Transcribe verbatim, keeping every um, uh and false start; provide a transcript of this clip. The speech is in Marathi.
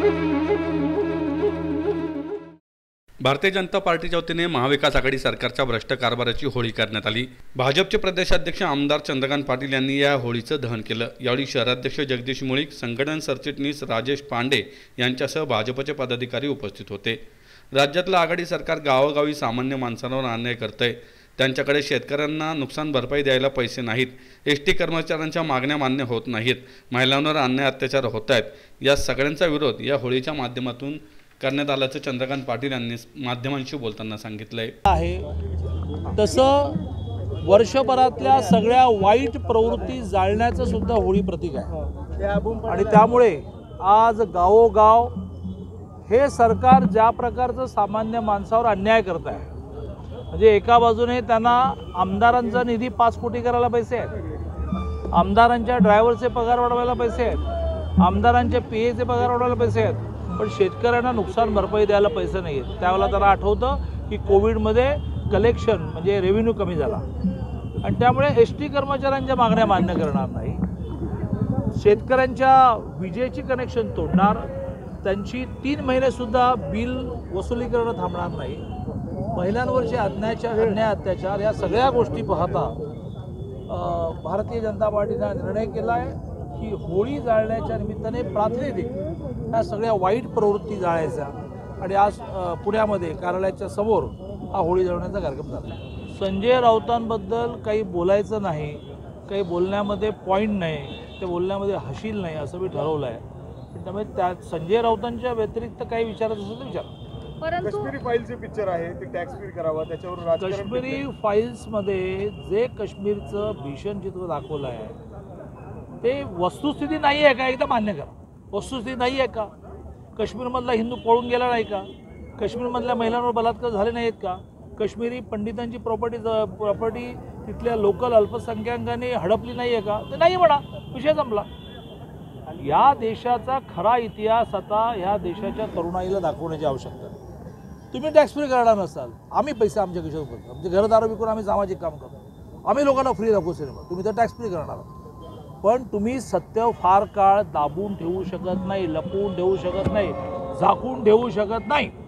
भारतीय जनता पार्टीच्या वतीने महाविकास आघाडी सरकारच्या भ्रष्ट कारभाराची होळी करण्यात आली। भाजपचे प्रदेशाध्यक्ष आमदार चंद्रकांत पाटील यांनी या होळीचं दहन केलं। यावेळी शहराध्यक्ष जगदीश मुळीक, संघटन सरचिटणीस राजेश पांडे यांच्यासह भाजपचे पदाधिकारी उपस्थित होते। राज्यातलं आघाडी सरकार गावोगावी सामान्य माणसांवर अन्याय करतंय। त्यांच्याकडे शेतकऱ्यांना नुकसान भरपाई द्यायला पैसे नाहीत, एसटी कर्मचाऱ्यांच्या मागण्या मान्य होत नाहीत, महिलांवर अन्याय अत्याचार होत आहेत। या सगळ्यांचा विरोध या होळीच्या माध्यमातून करण्यात आल्याचं चंद्रकांत पाटील यांनी माध्यमांशी बोलताना सांगितलंय। आहे तसं वर्षभरातल्या सगळ्या वाईट प्रवृत्ती जाळण्याचं सुद्धा होळी प्रतीक आहे आणि त्यामुळे आज गावोगाव हे सरकार ज्या प्रकारचं सामान्य माणसावर अन्याय करत आहे, म्हणजे एका बाजूने त्यांना आमदारांचा निधी पाच कोटी करायला पैसे आहेत, आमदारांच्या ड्रायव्हरचे पगार वाढवायला पैसे आहेत, आमदारांच्या पी एचे पगार वाढवायला पैसे आहेत, पण शेतकऱ्यांना नुकसान भरपाई द्यायला पैसे नाही आहेत। त्यावेळेला त्याला आठवतं की कोविडमध्ये कलेक्शन म्हणजे रेव्हेन्यू कमी झाला आणि त्यामुळे एस टी कर्मचाऱ्यांच्या मागण्या मान्य करणार नाही, शेतकऱ्यांच्या विजेची कनेक्शन तोडणार, त्यांची तीन महिनेसुद्धा बिल वसुली करणं थांबणार नाही, महिलांवरचे अन्यायाच्या अन्याय अत्याचार या सगळ्या गोष्टी पाहता भारतीय जनता पार्टीने निर्णय केला आहे की होळी जाळण्याच्या निमित्ताने प्रातिनिधिक ह्या सगळ्या वाईट प्रवृत्ती जाळायच्या आणि आज पुण्यामध्ये कार्यालयाच्या समोर हा होळी जळवण्याचा कार्यक्रम झाला। संजय राऊतांबद्दल काही बोलायचं नाही, काही बोलण्यामध्ये पॉईंट नाही, ते बोलण्यामध्ये हशील नाही असं मी ठरवलं आहे। त्यामुळे त्या संजय राऊतांच्या व्यतिरिक्त काही विचारायचं असेल तर विचार। काश्मीरी फाईल्सचे पिक्चर आहे ते टॅक्स फ्री करावं, त्याच्यावर काश्मीरी फाईल्समध्ये जे काश्मीरचं भीषण चित्र दाखवलं आहे ते वस्तुस्थिती नाही आहे का, एकदा मान्य करा। वस्तुस्थिती नाही आहे का? काश्मीरमधला हिंदू पळून गेला नाही का? काश्मीरमधल्या महिलांवर बलात्कार झाले नाहीत का? काश्मीरी पंडितांची प्रॉपर्टी प्रॉपर्टी तिथल्या लोकल अल्पसंख्याकांनी हडपली नाही आहे का? ते नाही म्हणा, विषय संपला। या देशाचा खरा इतिहास आता ह्या देशाच्या तरुणाईला दाखवण्याची आवश्यकता आहे। तुम्ही टॅक्स फ्री करणार नसाल, आम्ही पैसे आमच्या खिशात करतो, आमचे घरदार विकून आम्ही सामाजिक काम करतो, आम्ही लोकांना फ्री दाखवू सिनेमा, तुम्ही तर टॅक्स फ्री करणार, पण तुम्ही सत्य फार काळ दाबून ठेवू शकत नाही, लपवून ठेवू शकत नाही, झाकून ठेवू शकत नाही।